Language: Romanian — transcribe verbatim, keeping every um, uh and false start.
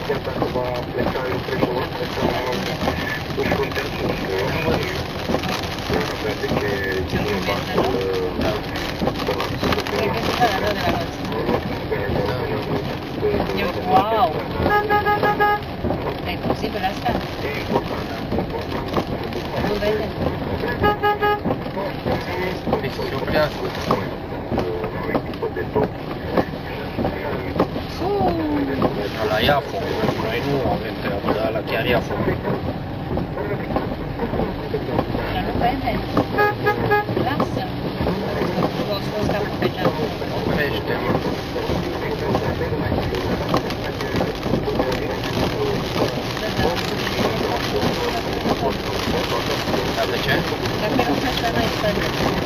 chiar dacă va pleca lucrurile, pleca uși content și avea de ce cineva să wow! E posibil asta? Nu vede? Deci să se oprească. Ala ia foc. Noi nu avem treabă, dar ala chiar ia foc. Dar nu vede. Lasă. O scos capul pe geam. Oprește-mă. Dar de ce? Dacă nu așa n-ai stări.